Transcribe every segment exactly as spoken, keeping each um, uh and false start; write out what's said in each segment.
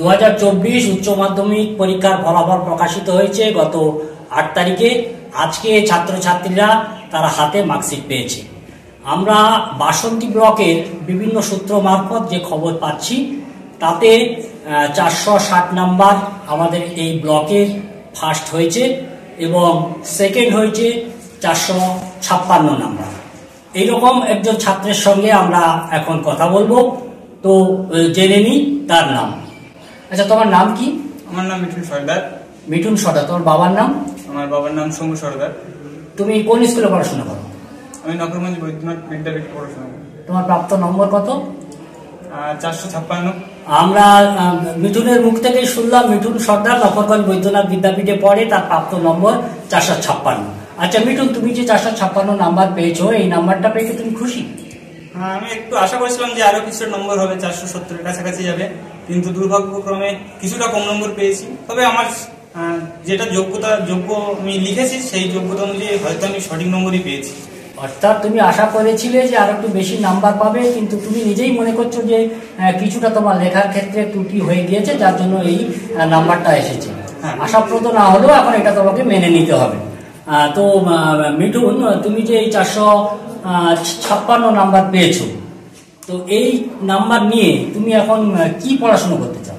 দু হাজার চব্বিশ উচ্চ মাধ্যমিক পরীক্ষার ফলাফল প্রকাশিত হয়েছে গত আট তারিখে। আজকে ছাত্রছাত্রীরা তারা হাতে মার্কশিট পেয়েছে। আমরা বাসন্তী ব্লকের বিভিন্ন সূত্র মারফত যে খবর পাচ্ছি তাতে চারশো ষাট নাম্বার আমাদের এই ব্লকে ফার্স্ট হয়েছে এবং সেকেন্ড হয়েছে চারশো ছাপ্পান্ন নাম্বার। এইরকম একজন ছাত্রের সঙ্গে আমরা এখন কথা বলবো, তো জেনে নিই তার নাম। আচ্ছা, তোমার নাম কি? আমার নাম মিঠুন সর্দার। মিঠুন সর্দার। তোমার বাবার নাম? আমার বাবার নাম শম্ভু সর্দার। তুমি কোন স্কুলে পড়াশোনা করো? আমি নগরগঞ্জ বৈদ্যনাথ বিদ্যাপীঠে পড়াশোনা করি। তোমার প্রাপ্ত নম্বর কত? চারশো ছাপ্পান্ন। আমরা মিঠুনের মুখ থেকেই শুনলাম মিঠুন সর্দার নগরগঞ্জ বৈদ্যনাথ বিদ্যাপীঠে পড়ে, তার প্রাপ্ত নম্বর চারশো ছাপ্পান্ন। আচ্ছা মিঠুন, তুমি যে চারশো ছাপ্পান্ন নাম্বার পেয়েছো, এই নাম্বারটা পেয়ে তুমি খুশি? হ্যাঁ, আমি একটু আশা করেছিলাম যে আরো কিছু নম্বর হবে, চারশো সত্তরের কাছাকাছি যাবে, কিন্তু দুর্ভাগ্যক্রমে কিছুটা কম নম্বর পেয়েছি। তবে আমার যেটা যোগ্যতা যোগ্য আমি লিখেছি সেই যোগ্যতা অনুযায়ী হয়তো আমি সঠিক নম্বরই পেয়েছি। অর্থাৎ তুমি আশা করেছিলে যে আরো একটু বেশি নাম্বার পাবে, কিন্তু তুমি নিজেই মনে করছো যে কিছুটা তোমার লেখার ক্ষেত্রে ত্রুটি হয়ে গিয়েছে, যার জন্য এই নাম্বারটা এসেছে। আশাপ্রদ না হলেও এখন এটা তোমাকে মেনে নিতে হবে। তো মিঠুন, তুমি যে এই চারশো ছাপ্পান্ন নাম্বার পেয়েছো, তো এই নাম্বার নিয়ে তুমি এখন কি পড়াশোনা করতে চাও?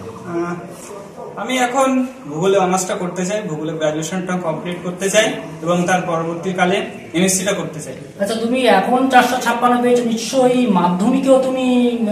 আমি এখন ভূগোলে অনার্সটা করতে চাই, ভূগোলে গ্রাজুয়েশনটা কমপ্লিট করতে চাই এবং তার পরবর্তীকালে এমএসসিটা করতে চাই। আচ্ছা, তুমি এখন চারশো ছাপ্পান্ন পেয়েছো, নিশ্চয়ই মাধ্যমিকেও তুমি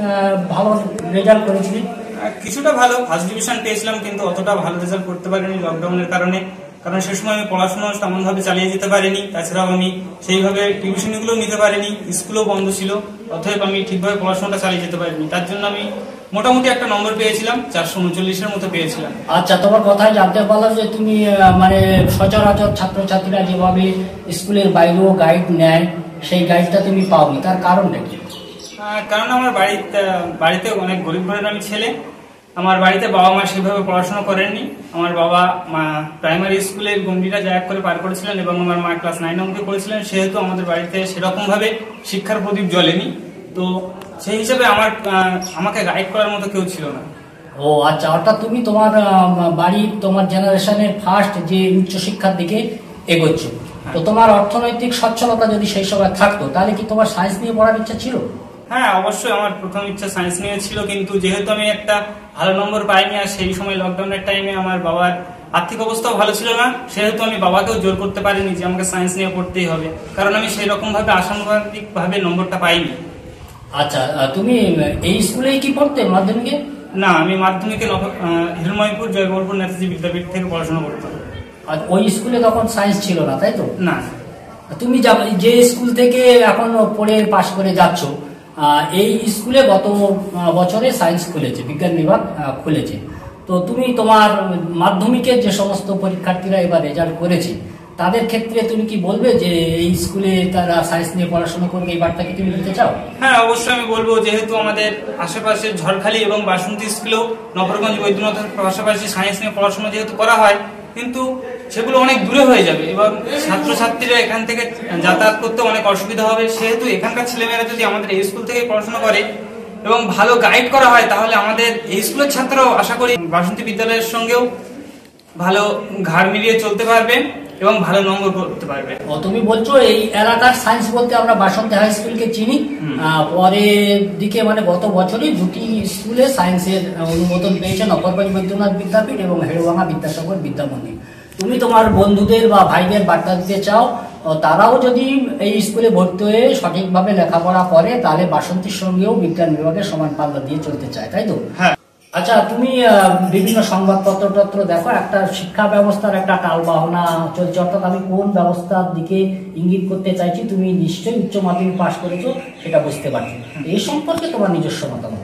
ভালো রেজাল্ট করেছিলে? কিছুটা ভালো, ফার্স্ট ডিভিশন পেয়েছিলাম, কিন্তু অতটা ভালো রেজাল্ট করতে পারিনি লকডাউনের কারণে। কারণ সে সময় আমি পড়াশোনা তেমন ভাবে চালিয়ে যেতে পারিনি, তাছাড়াও আমি সেইভাবে টিউশনগুলো নিতে পারিনি, স্কুলও বন্ধ ছিল, অতএব আমি ঠিকভাবে পড়াশোনাটা চালিয়ে যেতে পারিনি। তার জন্য আমি মোটামুটি একটা নম্বর পেয়েছিলাম, চারশো উনচল্লিশের মতো পেয়েছিলাম। আচ্ছা, তোমার কথায় জানতে পারলাম যে তুমি মানে সচরাচর ছাত্রছাত্রীরা যেভাবে স্কুলের বাইরেও গাইড নেয় সেই গাইডটা তুমি পাওনি, তার কারণটা কি? কারণ আমার বাড়িতে বাড়িতে অনেক গরিব ঘরের আমি ছেলে। আমার বাড়িতে বাবা মা সেভাবে পড়াশোনা করেননি। আমার বাবা প্রাইমারি স্কুলের গণ্ডিটা জায়গা করে পার করেছিলেন এবং আমার মা ক্লাস নাইন অবধি করেছিলেন, সেহেতু আমাদের বাড়িতে সেরকম ভাবে শিক্ষার প্রদীপ জ্বলেনি। তো সেই হিসাবে আমার আমাকে গাইড করার মতো কেউ ছিল না। ও আচ্ছা, অর্থাৎ তুমি তোমার বাড়ি তোমার জেনারেশনের ফার্স্ট যে উচ্চশিক্ষার দিকে এগোচ্ছ, তো তোমার অর্থনৈতিক সচ্ছলতা যদি সেই সময় থাকতো তাহলে কি তোমার সায়েন্স নিয়ে পড়ার ইচ্ছা ছিল? হ্যাঁ, অবশ্যই আমার প্রথম ইচ্ছা সায়েন্স নিয়ে ছিল, কিন্তু যেহেতু আমি একটা ভালো নম্বর পাইনি আর সেই সময় লকডাউনের টাইমে আমার বাবার আর্থিক অবস্থাও ভালো ছিল না, সেহেতু আমি বাবাকেও জোর করতে পারিনি যে আমাকে সায়েন্স নিয়ে পড়তেই হবে, কারণ আমি সেই রকম ভাবে আশানুপাতিক ভাবে নম্বরটা পাইনি। আচ্ছা, তুমি এই স্কুলেই কি পড়তে মাধ্যমিকে? না, আমি মাধ্যমিকে হিরণময়পুর জয়গোপালপুর নেতাজি বিদ্যাপীঠ থেকে পড়াশোনা করতাম। আর ওই স্কুলে তখন সায়েন্স ছিল না, তাই তো? না। তুমি যে স্কুল থেকে এখন পড়ে পাশ করে যাচ্ছ, এই স্কুলে গত বছরে সায়েন্স খুলেছে, বিজ্ঞান বিভাগ খুলেছে। তো তুমি তোমার মাধ্যমিকের যে সমস্ত পরীক্ষার্থীরা এবার রেজাল্ট করেছে তাদের ক্ষেত্রে তুমি কি বলবে যে এই স্কুলে তারা সায়েন্স নিয়ে পড়াশোনা করবে, এই বার্তাকে তুমি দিতে চাও? হ্যাঁ, অবশ্যই আমি বলবো, যেহেতু আমাদের আশেপাশে ঝড়খালি এবং বাসন্তী স্কুলেও নগরগঞ্জ বৈদ্যনাথের পাশাপাশি সায়েন্স নিয়ে পড়াশোনা যেহেতু করা হয়, কিন্তু সেগুলো অনেক দূরে হয়ে যাবে এবং ছাত্রছাত্রীরা এখান থেকে যাতায়াত করতে অনেক অসুবিধা হবে। সেহেতু এখানকার ছেলেমেয়েরা যদি আমাদের এই স্কুল থেকে পড়াশোনা করে এবং ভালো গাইড করা হয়, তাহলে আমাদের এই স্কুলের ছাত্ররাও আশা করি বাসন্তী বিদ্যালয়ের সঙ্গেও ভালো ঘাড় মিলিয়ে চলতে পারবে এবং ভালো নম্বর করতে পারবে। ও, তুমি বলছো এই এলাকার সায়েন্স বলতে আমরা বাসন্তী হাই স্কুলকে চিনি, পরের দিকে মানে গত বছরই দুটি স্কুলে সায়েন্সের অনুমোদন পেয়েছে, নগরগঞ্জ বৈদ্যনাথ বিদ্যাপীঠ এবং হেড়ভাঙা বিদ্যাসাগর বিদ্যামন্দির। তুমি তোমার বন্ধুদের বা ভাইদের বার্তা দিতে চাও তারাও যদি এই স্কুলে ভর্তি হয়ে সঠিকভাবে লেখাপড়া করে তাহলে বাসন্তীর সঙ্গেও বিজ্ঞান বিভাগের সমান পাল্লা দিয়ে চলতে চায়, তাই তো? হ্যাঁ। আচ্ছা, তুমি বিভিন্ন সংবাদপত্র টত্র দেখো, একটা শিক্ষা ব্যবস্থার একটা টালবাহনা চলছে, অর্থাৎ আমি কোন ব্যবস্থার দিকে ইঙ্গিত করতে চাইছি তুমি নিশ্চয়ই উচ্চ মাধ্যমিক পাশ করেছো, সেটা বুঝতে পারছি। এই সম্পর্কে তোমার নিজস্ব মতামত?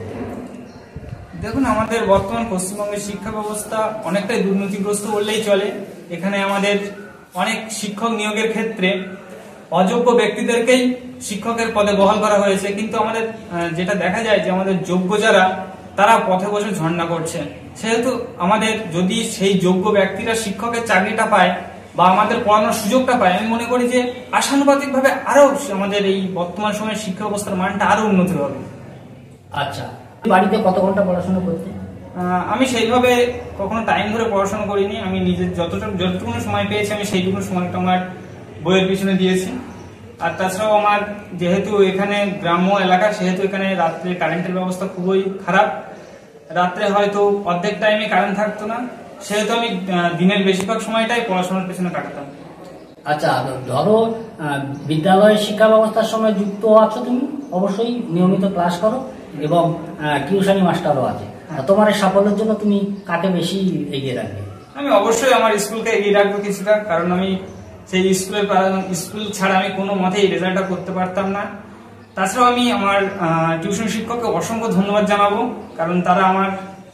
দেখুন, আমাদের বর্তমান পশ্চিমবঙ্গের শিক্ষা ব্যবস্থা অনেকটাই দুর্নীতিগ্রস্ত বললেই চলে। এখানে আমাদের অনেক শিক্ষক নিয়োগের ক্ষেত্রে অযোগ্য ব্যক্তিদেরকেই শিক্ষকের পদে বহাল করা হয়েছে, কিন্তু আমাদের যেটা দেখা যায় যে আমাদের যোগ্য যারা তারা পথে বসে ঝর্ণা করছে। সেহেতু আমাদের যদি সেই যোগ্য ব্যক্তিরা শিক্ষকের চাকরিটা পায় বা আমাদের পড়ানোর সুযোগটা পায়, আমি মনে করি যে আশানুপাতিক ভাবে আরো আমাদের এই বর্তমান সময়ের শিক্ষা ব্যবস্থার মানটা আরো উন্নতি হবে। আচ্ছা, বাড়িতে কত ঘন্টা পড়াশোনা করতে? আহ, আমি সেইভাবে কখনো টাইম ধরে পড়াশোনা করিনি। আমি নিজের যতটা যতটুকু সময় পেয়েছি আমি সেইটুকু সময়টা আমার বইয়ের পিছনে দিয়েছি। আর তাছাড়াও আমার যেহেতু এখানে গ্রাম্য এলাকা, সেহেতু এখানে রাত্রে কারেন্টের ব্যবস্থা খুবই খারাপ। রাত্রে হয়তো অর্ধেক টাইমে কারেন্ট থাকতো না, সেহেতু আমি আহ, দিনের বেশিরভাগ সময়টাই পড়াশোনার পেছনে কাটাতাম। আচ্ছা, ধরো আহ, বিদ্যালয়ের শিক্ষা ব্যবস্থার সঙ্গে যুক্ত আছো তুমি, অবশ্যই নিয়মিত ক্লাস করো এবং টিউশনি মাস্টারও আছে। তোমার এই সাফল্যের জন্য তুমি কাকে বেশি এগিয়ে রাখবে? আমি অবশ্যই আমার স্কুলকে এগিয়ে রাখবো কিছুটা, কারণ আমি সেই স্কুলের স্কুল ছাড়া আমি কোনো মতেই রেজাল্টটা করতে পারতাম না। তাছাড়াও আমি আমার টিউশন শিক্ষককে অসংখ্য ধন্যবাদ জানাবো, কারণ তারা আমার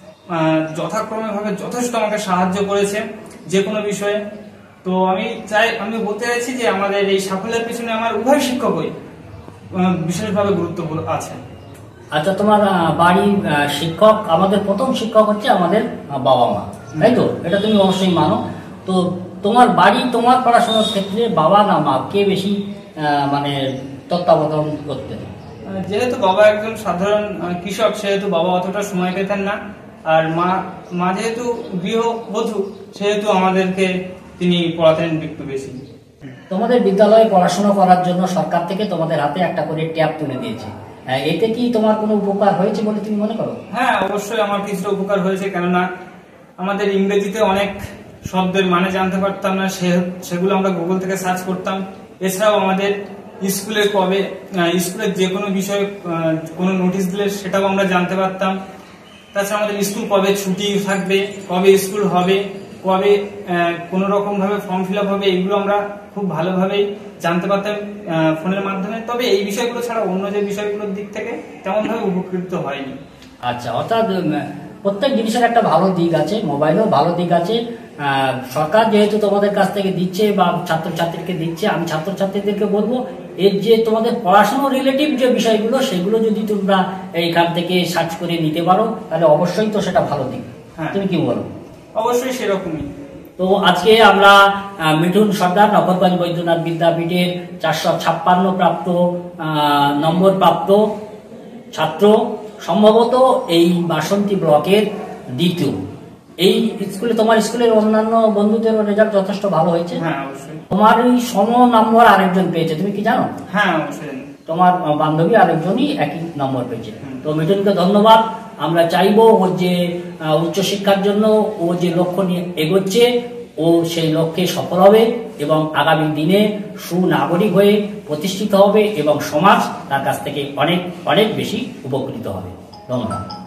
যথাক্রমে ভাবে যথেষ্ট আমাকে সাহায্য করেছে যে কোনো বিষয়ে। তো আমি চাই, আমি বলতে চাইছি যে আমাদের এই সাফল্যের পিছনে আমার উভয় শিক্ষকই বিশেষভাবে গুরুত্বপূর্ণ আছে। আচ্ছা, তোমার বাড়ির শিক্ষক, আমাদের প্রথম শিক্ষক হচ্ছে আমাদের বাবা মা, তাই তো? এটা তুমি অবশ্যই মানো। তো তোমার বাড়ি, তোমার পড়াশোনার ক্ষেত্রে বাবা না মা, কে বেশি মানে তত্ত্বাবধান করতেন? যেহেতু বাবা একজন সাধারণ কৃষক, সেহেতু বাবা অতটা সময় পেতেন না। আর মা মা যেহেতু গৃহবধূ, সেহেতু আমাদেরকে তিনি পড়াতেন একটু বেশি। তোমাদের বিদ্যালয়ে পড়াশোনা করার জন্য সরকার থেকে তোমাদের হাতে একটা করে ট্যাব তুলে দিয়েছে, এতে কি তোমার কোনো উপকার হয়েছে বলে তুমি মনে করো? হ্যাঁ, অবশ্যই আমার কিছুটা উপকার হয়েছে, কেননা আমাদের ইংরেজিতে অনেক শব্দের মানে জানতে পারতাম না, সেগুলো আমরা গুগল থেকে সার্চ করতাম। এছাড়াও আমাদের স্কুলে কবে স্কুলের যে কোনো বিষয়ে কোনো নোটিশ দিলে সেটাও আমরা জানতে পারতাম। তাছাড়া আমাদের স্কুল কবে ছুটি থাকবে, কবে স্কুল হবে, কবে কোনো রকম ভাবে ফর্ম ফিল আপ হবে, এগুলো আমরা খুব ভালোভাবেই জানতে পারতাম ফোনের মাধ্যমে। তবে এই বিষয়গুলো ছাড়া অন্য যে বিষয়গুলোর দিক থেকে তেমন ভাবে উপকৃত হয়নি। আচ্ছা, অর্থাৎ প্রত্যেক জিনিসের একটা ভালো দিক আছে, মোবাইলেও ভালো দিক আছে। সরকার যেহেতু তোমাদের কাছ থেকে দিচ্ছে বা ছাত্রছাত্রীকে দিচ্ছে, আমি ছাত্রছাত্রীদেরকে বলবো এর যে তোমাদের পড়াশোনা রিলেটিভ যে বিষয়গুলো, সেগুলো যদি তোমরা এইখান থেকে সার্চ করে নিতে পারো তাহলে অবশ্যই তো সেটা ভালো দিক। তুমি কি বলো? অবশ্যই সেরকমই। তো আজকে আমরা মিঠুন সর্দার নগরগঞ্জ বৈদ্যনাথ বিদ্যাপীঠের চারশো ছাপ্পান্ন প্রাপ্ত নম্বর প্রাপ্ত ছাত্র, সম্ভবত এই বাসন্তী ব্লকের দ্বিতীয়। এই স্কুলে, তোমার স্কুলের অন্যান্য বন্ধুদেরও রেজাল্ট যথেষ্ট ভালো হয়েছে। হ্যাঁ, অবশ্যই। তোমার এই সম নম্বর আরেকজন পেয়েছে, তুমি কি জানো? হ্যাঁ, অবশ্যই। তোমার বান্ধবী আরেকজনই একই নম্বর পেয়েছে। তো মিঠুনকে ধন্যবাদ। আমরা চাইবো ওর যে উচ্চশিক্ষার জন্য ও যে লক্ষ্য নিয়ে এগোচ্ছে, ও সেই লক্ষ্যে সফল হবে এবং আগামী দিনে সুনাগরিক হয়ে প্রতিষ্ঠিত হবে এবং সমাজ তার কাছ থেকে অনেক অনেক বেশি উপকৃত হবে। ধন্যবাদ।